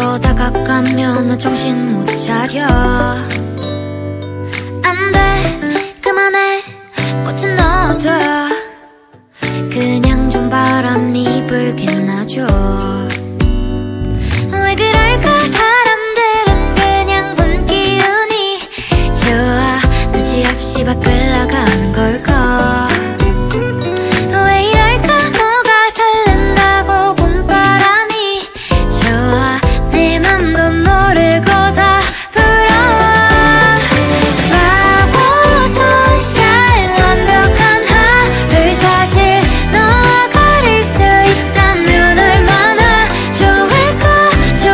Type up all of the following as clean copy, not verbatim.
더 다가가면 나 정신 못 차려. 안 돼, 그만해, 꽃은 넣어둬. 그냥 좀 바람이 불긴 하죠. 왜 그럴까 사람들은 그냥 본 기운이 좋아. 눈치 없이 밖을 나가는 걸까. 왜 이럴까 뭐가 설렌다고 봄바람이 좋아. 내 맘도 모르고 다 부러워. Flower sunshine 완벽한 하늘 사실 너와 가릴 수 있다면 얼마나 좋을까.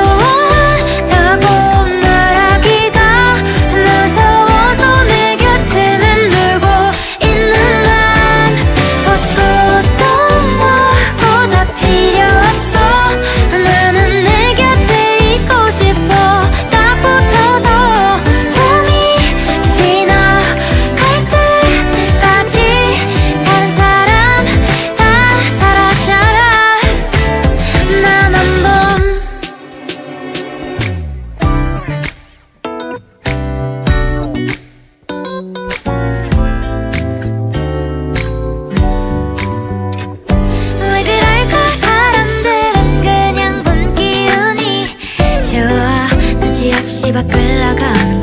좋아한다고 말하기가 무서워서 내 곁에 맴돌고 있는 난 꽃도 뭐고 다 필요 없어. 나는 내 곁에 있고 싶어. 딱 붙어서 봄이 지나갈 때까지 다른 사람 다 사라져라. 난 한번 왜 그럴까 사람들은 그냥 본 기운이 좋아. 눈치 없이 밖을 나가는